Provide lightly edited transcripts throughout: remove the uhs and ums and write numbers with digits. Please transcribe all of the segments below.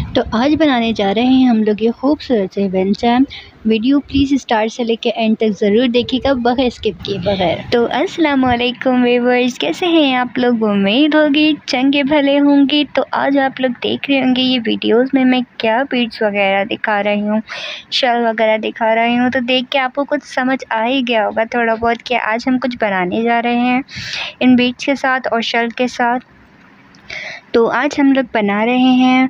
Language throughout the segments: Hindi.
तो आज बनाने जा रहे हैं हम लोग ये खूबसूरत से वेंचम। वीडियो प्लीज़ स्टार्ट से लेकर एंड तक ज़रूर देखिएगा बगैर स्किप किए बगैर। तो अस्सलाम वालेकुम व्यूअर्स, कैसे हैं आप लोग? उम्मीद होगी चंगे भले होंगे। तो आज आप लोग देख रहे होंगे ये वीडियोस में मैं क्या बीट्स वगैरह दिखा रही हूँ, शल वगैरह दिखा रही हूँ। तो देख के आपको कुछ समझ आ ही गया होगा थोड़ा बहुत कि आज हम कुछ बनाने जा रहे हैं इन बीट्स के साथ और शल के साथ। तो आज हम लोग बना रहे हैं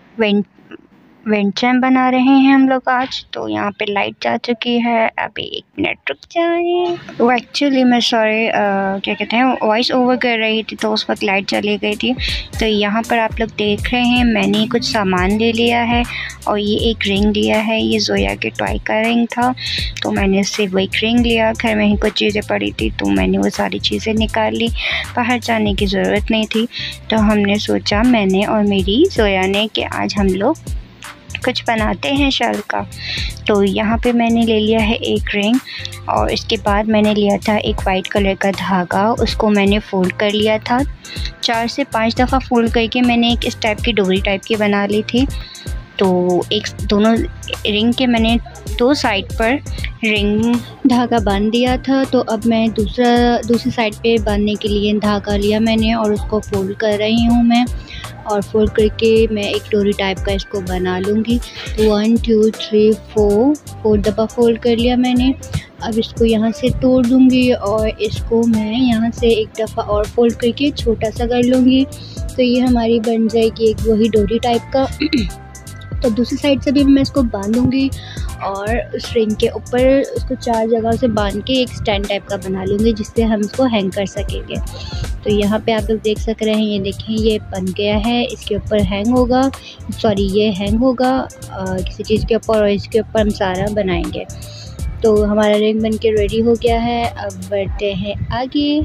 वेंचम बना रहे हैं हम लोग आज। तो यहाँ पे लाइट जा चुकी है, अभी 1 मिनट रुक जाए। वो एक्चुअली मैं क्या कहते हैं वॉइस ओवर कर रही थी तो उस वक्त लाइट चली गई थी। तो यहाँ पर आप लोग देख रहे हैं मैंने कुछ सामान ले लिया है और ये एक रिंग लिया है। ये जोया के टॉय का रिंग था तो मैंने इससे वो एक रिंग लिया। घर में ही कुछ चीज़ें पड़ी थी तो मैंने वो सारी चीज़ें निकाल ली, बाहर जाने की ज़रूरत नहीं थी। तो हमने सोचा, मैंने और मेरी जोया ने, कि आज हम लोग कुछ बनाते हैं शल का। तो यहाँ पे मैंने ले लिया है एक रिंग और इसके बाद मैंने लिया था एक वाइट कलर का धागा। उसको मैंने फोल्ड कर लिया था, 4 से 5 दफ़ा फोल्ड करके मैंने एक इस टाइप की डोरी टाइप की बना ली थी। तो दोनों रिंग के मैंने 2 साइड पर रिंग धागा बांध दिया था। तो अब मैं दूसरी साइड पे बांधने के लिए धागा लिया मैंने और उसको फोल्ड कर रही हूँ मैं। और फोल्ड करके मैं एक डोरी टाइप का इसको बना लूँगी। तो 1 2 3 4 दफ़ा फोल्ड कर लिया मैंने। अब इसको यहाँ से तोड़ दूँगी और इसको मैं यहाँ से एक दफ़ा और फोल्ड करके छोटा सा कर लूँगी। तो ये हमारी बन जाएगी एक वही डोरी टाइप का। तो दूसरी साइड से भी मैं इसको बांधूँगी और उस रिंग के ऊपर उसको 4 जगह से बांध के एक स्टैंड टाइप का बना लूँगी जिससे हम इसको हैंग कर सकेंगे। तो यहाँ पे आप लोग देख सक रहे हैं, ये देखें ये बन गया है। इसके ऊपर हैंग होगा, ये हैंग होगा किसी चीज़ के ऊपर और इसके ऊपर हम सारा बनाएंगे। तो हमारा रिंग बन के रेडी हो गया है। अब बढ़ते हैं आगे।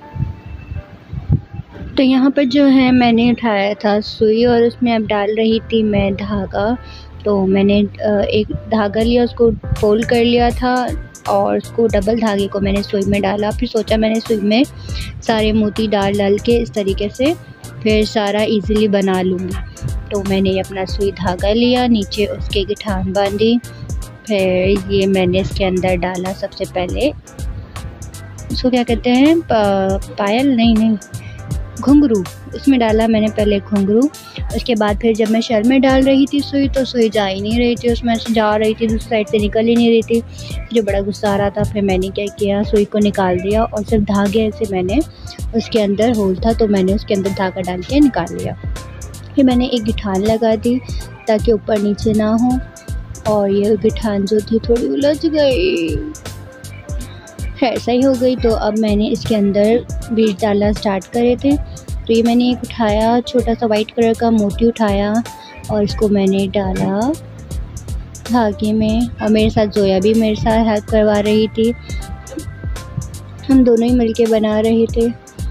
तो यहाँ पर जो है मैंने उठाया था सुई और उसमें अब डाल रही थी मैं धागा। तो मैंने एक धागा लिया, उसको फोल्ड कर लिया था और उसको डबल धागे को मैंने सुई में डाला। फिर सोचा मैंने सुई में सारे मोती डाल के इस तरीके से फिर सारा इजीली बना लूँगी। तो मैंने अपना सुई धागा लिया, नीचे उसके गिठान बांधी, फिर ये मैंने इसके अंदर डाला। सबसे पहले इसको क्या कहते हैं, पायल नहीं घुंघरू, उसमें डाला मैंने पहले घुंघरू। उसके बाद फिर जब मैं शल में डाल रही थी सुई तो सुई जा ही नहीं रही थी, उसमें से जा रही थी, दूसरी साइड से निकल ही नहीं रही थी। मुझे बड़ा गुस्सा आ रहा था। फिर मैंने क्या किया, सुई को निकाल दिया और सिर्फ धागे से मैंने उसके अंदर होल था तो मैंने उसके अंदर धागा डाल के निकाल लिया। फिर मैंने एक गिठान लगा दी ताकि ऊपर नीचे ना हो और ये गिठान जो थी थोड़ी उलझ गई, खैर सही हो गई। तो अब मैंने इसके अंदर बीज डालना स्टार्ट करे थे। तो ये मैंने एक उठाया, छोटा सा वाइट कलर का मोती उठाया और इसको मैंने डाला धागे में। और मेरे साथ जोया भी मेरे साथ हेल्प करवा रही थी, हम दोनों ही मिलके बना रहे थे।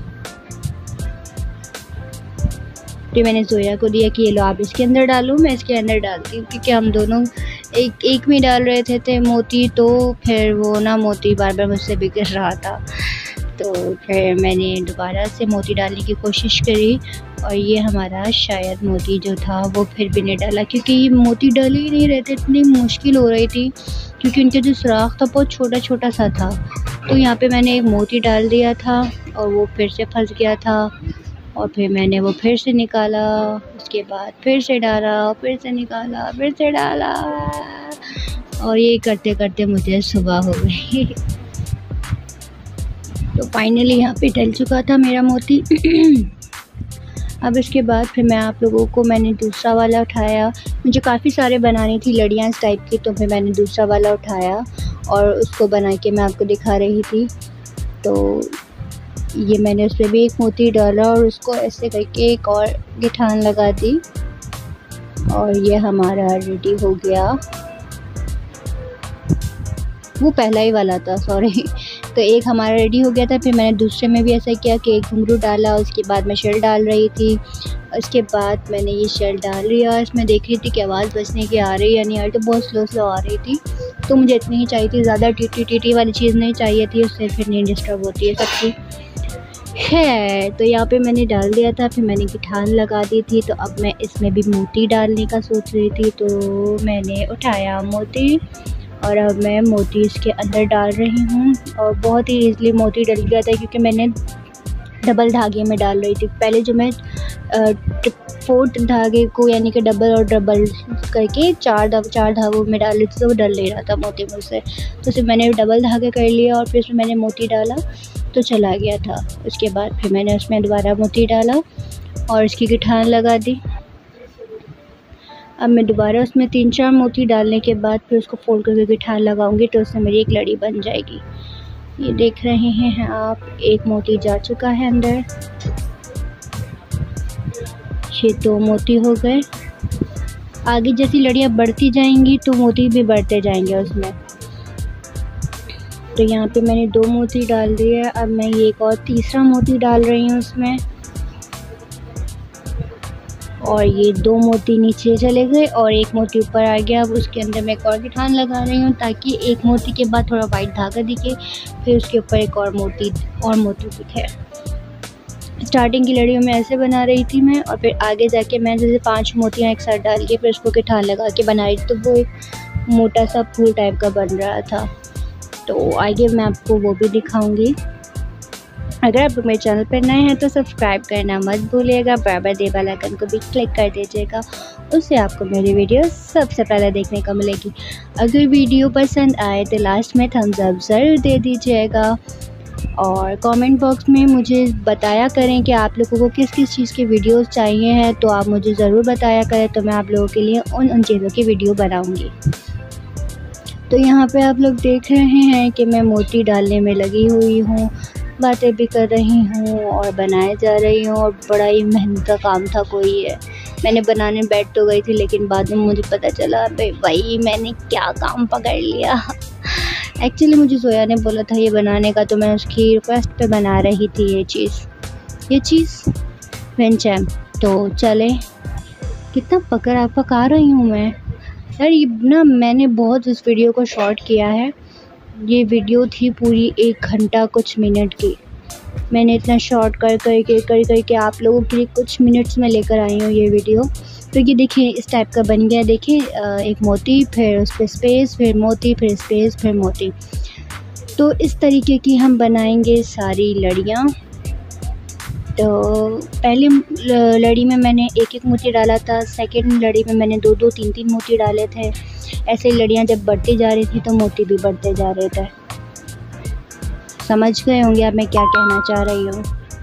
तो मैंने जोया को दिया कि ये लो आप इसके अंदर डालो, मैं इसके अंदर डालती हूँ, क्योंकि हम दोनों एक में डाल रहे थे मोती। तो फिर वो ना मोती बार बार मुझसे बिगड़ रहा था। तो फिर मैंने दोबारा से मोती डालने की कोशिश करी और ये हमारा शायद मोती जो था वो फिर भी नहीं डाला, क्योंकि ये मोती डाल ही नहीं रहे थे। इतनी मुश्किल हो रही थी क्योंकि उनके जो सुराख था बहुत छोटा छोटा सा था। तो यहाँ पे मैंने एक मोती डाल दिया था और वो फिर से फंस गया था और फिर मैंने वो फिर से निकाला, उसके बाद फिर से डाला, फिर से निकाला, फिर से डाला और ये करते करते मुझे सुबह हो गई। तो फाइनली यहाँ पे डल चुका था मेरा मोती। अब इसके बाद फिर मैं आप लोगों को मैंने दूसरा वाला उठाया। मुझे काफ़ी सारे बनानी थी लड़ियाँ इस टाइप की, तो फिर मैंने दूसरा वाला उठाया और उसको बना के मैं आपको दिखा रही थी। तो ये मैंने उसमें भी एक मोती डाला और उसको ऐसे करके एक और गिठान लगा दी और ये हमारा रेडी हो गया। वो पहला ही वाला था, सॉरी। तो एक हमारा रेडी हो गया था। फिर मैंने दूसरे में भी ऐसा किया कि एक घुंघरू डाला, उसके बाद मैं शल डाल रही थी। उसके बाद मैंने ये शल डाल लिया। इसमें देख रही थी कि आवाज़ बजने की आ रही है या नहीं आ रही, तो बहुत स्लो आ रही थी। तो मुझे इतनी ही चाहिए थी, ज़्यादा टीटी वाली चीज़ नहीं चाहिए थी, उससे फिर नहीं डिस्टर्ब होती है सबकी। है। तो यहाँ पे मैंने डाल दिया था, फिर मैंने गिठान लगा दी थी। तो अब मैं इसमें भी मोती डालने का सोच रही थी, तो मैंने उठाया मोती और अब मैं मोती इसके अंदर डाल रही हूँ। और बहुत ही ईज़िली मोती डल गया था क्योंकि मैंने डबल धागे में डाल रही थी। पहले जो मैं 4 धागे को यानी कि डबल और डबल करके 4 धागों में डाल रही थी, तो वो डल नहीं रहा था मोती मुझसे। तो सिर्फ मैंने डबल धागे कर लिया और फिर उसमें मैंने मोती डाला तो चला गया था। उसके बाद फिर मैंने उसमें दोबारा मोती डाला और इसकी गिठान लगा दी। अब मैं दोबारा उसमें 3-4 मोती डालने के बाद फिर उसको फोल्ड करके गिठान लगाऊंगी, तो उससे मेरी एक लड़ी बन जाएगी। ये देख रहे हैं आप, एक मोती जा चुका है अंदर। ये 2 मोती हो गए। आगे जैसी लड़ियाँ बढ़ती जाएंगी तो मोती भी बढ़ते जाएंगे उसमें। तो यहाँ पे मैंने 2 मोती डाल दिए। अब मैं ये एक और तीसरा मोती डाल रही हूँ उसमें, और ये 2 मोती नीचे चले गए और एक मोती ऊपर आ गया। अब उसके अंदर मैं एक और गिठान लगा रही हूँ ताकि एक मोती के बाद थोड़ा वाइट धागा दिखे, फिर उसके ऊपर एक और मोती दिखे। स्टार्टिंग की लड़ियों में ऐसे बना रही थी मैं, और फिर आगे जाके मैं जैसे 5 मोतियाँ एक साथ डाल के फिर उसको गिठान लगा के बनाई, तो वो एक मोटा सा फूल टाइप का बन रहा था। तो आगे मैं आपको वो भी दिखाऊंगी। अगर आप मेरे चैनल पर नए हैं तो सब्सक्राइब करना मत भूलिएगा, बराबर दे बेल आइकन को भी क्लिक कर दीजिएगा, उससे आपको मेरी वीडियो सबसे पहले देखने को मिलेगी। अगर वीडियो पसंद आए तो लास्ट में थम्स अप ज़रूर दे दीजिएगा, और कमेंट बॉक्स में मुझे बताया करें कि आप लोगों को किस किस चीज़ की वीडियोस चाहिए हैं, तो आप मुझे ज़रूर बताया करें, तो मैं आप लोगों के लिए उन चीज़ों की वीडियो बनाऊँगी। तो यहाँ पे आप लोग देख रहे हैं कि मैं मोती डालने में लगी हुई हूँ, बातें भी कर रही हूँ और बनाए जा रही हूँ, और बड़ा ही मेहनत का काम था कोई है। मैंने बनाने बैठ तो गई थी, लेकिन बाद में मुझे पता चला भाई मैंने क्या काम पकड़ लिया। एक्चुअली मुझे जोया ने बोला था ये बनाने का, तो मैं उसकी रिक्वेस्ट पे बना रही थी ये चीज़ वेंचम। तो चले, कितना पका रही हूँ मैं यार। ये ना मैंने बहुत इस वीडियो को शॉर्ट किया है। ये वीडियो थी पूरी 1 घंटा कुछ मिनट की। मैंने इतना शॉर्ट कर करके आप लोगों के लिए कुछ मिनट्स में लेकर आई हूँ ये वीडियो। तो ये देखिए इस टाइप का बन गया। देखिए एक मोती, फिर उस पर स्पेस, फिर मोती, फिर स्पेस, फिर मोती। तो इस तरीके की हम बनाएंगे सारी लड़ियाँ। तो पहली लड़ी में मैंने 1-1 मोती डाला था, सेकंड लड़ी में मैंने 2-2, 3-3 मोती डाले थे। ऐसे लड़ियाँ जब बढ़ती जा रही थी तो मोती भी बढ़ते जा रहे थे। समझ गए होंगे आप मैं क्या कहना चाह रही हूँ,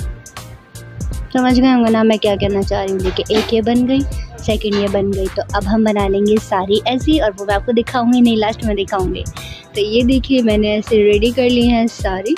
समझ गए होंगे ना मैं क्या कहना चाह रही हूँ। देखिए एक ये बन गई, सेकंड ये बन गई। तो अब हम बना लेंगे सारी ऐसी, और वो मैं आपको दिखाऊंगी नहीं, लास्ट में दिखाऊंगी। तो ये देखिए मैंने ऐसे रेडी कर ली हैं सारी,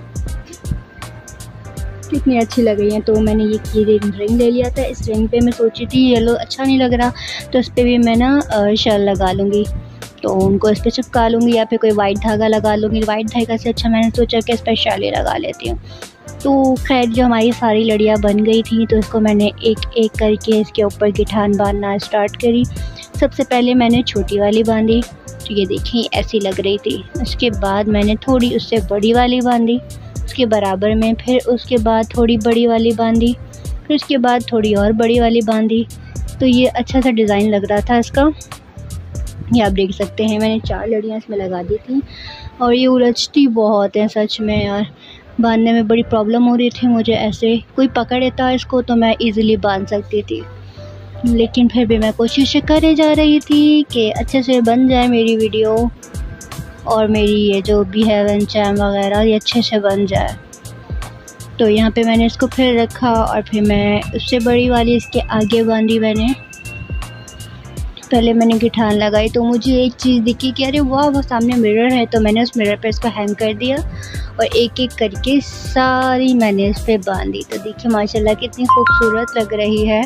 कितनी अच्छी लग रही हैं। तो मैंने ये रिंग ले लिया था। इस रिंग पे मैं सोची थी येलो अच्छा नहीं लग रहा, तो इस पर भी मैं ना शल लगा लूँगी। तो उनको इस पर चिपका लूँगी या फिर कोई वाइट धागा लगा लूँगी। वाइट धागा से अच्छा मैंने सोचा कि इस पर शल ही लगा लेती हूँ। तो खैर जो हमारी सारी लड़ियाँ बन गई थी, तो इसको मैंने एक एक करके इसके ऊपर गिठान बांधना स्टार्ट करी। सबसे पहले मैंने छोटी वाली बांधी, तो ये देखिए ऐसी लग रही थी। उसके बाद मैंने थोड़ी उससे बड़ी वाली बांधी उसके बराबर में, फिर उसके बाद थोड़ी बड़ी वाली बांधी, फिर उसके बाद थोड़ी और बड़ी वाली बांधी। तो ये अच्छा सा डिज़ाइन लग रहा था इसका। ये आप देख सकते हैं मैंने 4 लड़ियाँ इसमें लगा दी थी, और ये उलझती बहुत है सच में यार। बांधने में बड़ी प्रॉब्लम हो रही थी मुझे। ऐसे कोई पकड़ लेता इसको तो मैं इजीली बांध सकती थी, लेकिन फिर भी मैं कोशिश करे जा रही थी कि अच्छे से बन जाए मेरी वीडियो, और मेरी ये जो भी है वेंचम वगैरह ये अच्छे से बन जाए। तो यहाँ पे मैंने इसको फिर रखा, और फिर मैं उससे बड़ी वाली इसके आगे बांधी। पहले मैंने गिठान लगाई, तो मुझे एक चीज़ दिखी कि अरे वाह वो सामने मिरर है, तो मैंने उस मिरर पर इसको हैंग कर दिया और एक एक करके सारी मैंने इस पर बांधी। तो देखिए माशाल्लाह कितनी खूबसूरत लग रही है।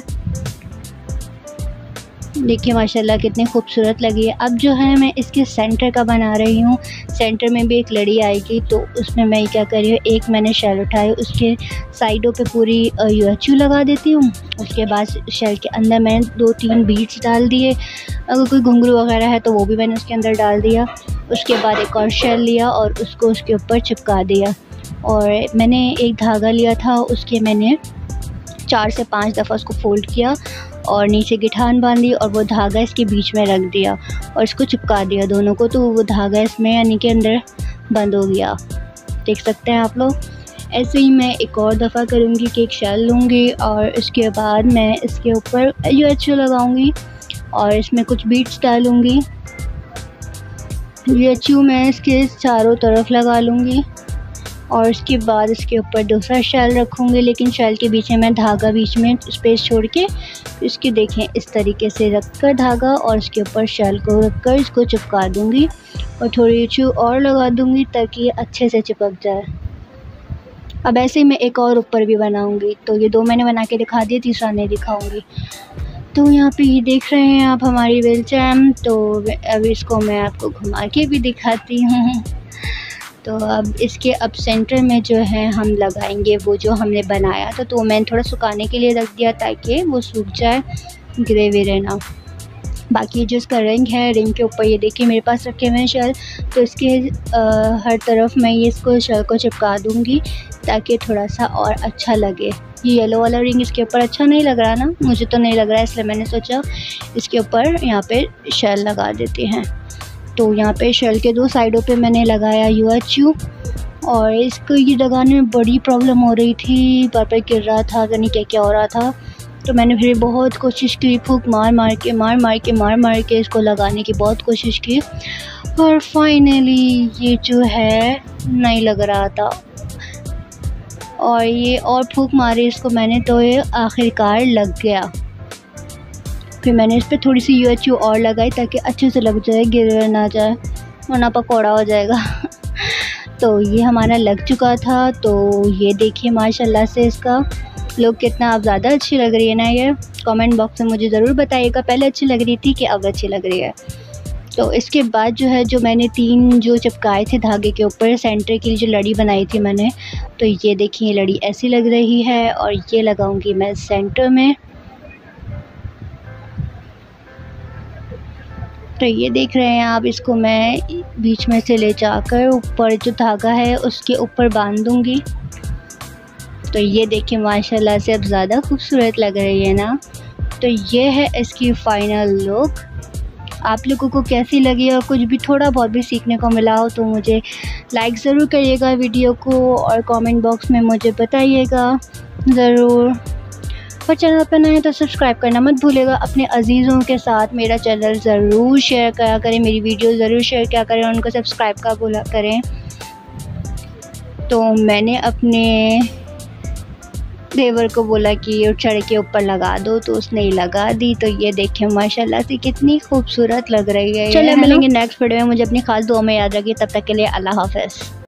देखिए माशाल्लाह कितनी खूबसूरत लगी है। अब जो है मैं इसके सेंटर का बना रही हूँ। सेंटर में भी एक लड़ी आएगी, तो उसमें मैं क्या कर रही हूँ, एक मैंने शेल उठाई, उसके साइडों पे पूरी यूएचयू लगा देती हूँ। उसके बाद शेल के अंदर मैंने 2-3 बीड्स डाल दिए। अगर कोई घुंघरू वगैरह है तो वो भी मैंने उसके अंदर डाल दिया। उसके बाद एक और शेल लिया और उसको उसके ऊपर चिपका दिया। और मैंने एक धागा लिया था, उसके मैंने 4 से 5 दफ़ा उसको फ़ोल्ड किया और नीचे गिठान बांधी और वो धागा इसके बीच में रख दिया और इसको चिपका दिया दोनों को, तो वो धागा इसमें यानी कि अंदर बंद हो गया। देख सकते हैं आप लोग। ऐसे ही मैं एक और दफ़ा करूँगी कि एक शेल लूँगी और इसके बाद मैं इसके ऊपर UHU लगाऊँगी और इसमें कुछ बीट्स डालूँगी। UHU मैं इसके चारों तरफ लगा लूँगी और इसके बाद इसके ऊपर दूसरा शेल रखूँगी, लेकिन शेल के बीच में मैं धागा बीच में स्पेस छोड़ के इसके देखें इस तरीके से रखकर धागा और इसके ऊपर शेल को रखकर इसको चिपका दूँगी और थोड़ी UHU और लगा दूँगी ताकि ये अच्छे से चिपक जाए। अब ऐसे ही मैं एक और ऊपर भी बनाऊँगी। तो ये 2 मैंने बना के दिखा दिए, तीसरा नहीं दिखाऊँगी। तो यहाँ पे ये देख रहे हैं आप हमारी व्हील चैम। तो अब इसको मैं आपको घुमा के भी दिखाती हूँ। तो अब इसके अब सेंटर में जो है हम लगाएंगे वो जो हमने बनाया था, तो मैंने थोड़ा सुखाने के लिए रख दिया ताकि वो सूख जाए, गिरे विरे ना। बाकी जो इसका रिंग है, रिंग के ऊपर ये देखिए मेरे पास रखे हुए हैं शेल, तो इसके हर तरफ मैं ये इसको शेल को चिपका दूँगी ताकि थोड़ा सा और अच्छा लगे। ये येलो वाला रिंग इसके ऊपर अच्छा नहीं लग रहा ना, मुझे तो नहीं लग रहा है, इसलिए मैंने सोचा इसके ऊपर यहाँ पे शेल लगा देते हैं। तो यहाँ पे शेल के 2 साइडों पे मैंने लगाया UHU और इसको ये लगाने में बड़ी प्रॉब्लम हो रही थी, बार गिर रहा था, यानी क्या क्या हो रहा था। तो मैंने फिर बहुत कोशिश की, फूंक मार मार के इसको लगाने की बहुत कोशिश की और फाइनली ये जो है नहीं लग रहा था और ये और फूंक मारी इसको मैंने, तो ये आखिरकार लग गया। फिर मैंने इस पर थोड़ी सी UHU और लगाई ताकि अच्छे से लग जाए, गिर ना जाए वरना पकौड़ा हो जाएगा। तो ये हमारा लग चुका था। तो ये देखिए माशाल्लाह से इसका लुक कितना अब ज़्यादा अच्छी लग रही है ना। ये कमेंट बॉक्स में मुझे ज़रूर बताइएगा, पहले अच्छी लग रही थी कि अब अच्छी लग रही है। तो इसके बाद जो है, जो मैंने 3 जो चिपकाए थे धागे के ऊपर सेंटर की जो लड़ी बनाई थी मैंने, तो ये देखिए ये लड़ी ऐसी लग रही है और ये लगाऊंगी मैं सेंटर में। तो ये देख रहे हैं आप, इसको मैं बीच में से ले जाकर ऊपर जो धागा है उसके ऊपर बांध दूंगी। तो ये देखिए माशाल्लाह से अब ज़्यादा खूबसूरत लग रही है ना। तो ये है इसकी फ़ाइनल लुक। आप लोगों को कैसी लगी और कुछ भी थोड़ा बहुत भी सीखने को मिला हो तो मुझे लाइक ज़रूर करिएगा वीडियो को और कमेंट बॉक्स में मुझे बताइएगा ज़रूर। और चैनल पर नए हैं तो सब्सक्राइब करना मत भूलिएगा। अपने अजीज़ों के साथ मेरा चैनल ज़रूर शेयर करा करें, मेरी वीडियो ज़रूर शेयर किया करें और उनको सब्सक्राइब का बोला करें। तो मैंने अपने देवर को बोला कि चढ़ के ऊपर लगा दो, तो उसने लगा दी। तो ये देखें माशाल्लाह से कितनी खूबसूरत लग रही है। चलिए मिलेंगे नेक्स्ट वीडियो में। मुझे अपनी खास दुआ में याद रखिए। तब तक के लिए अल्लाह हाफ़िज़।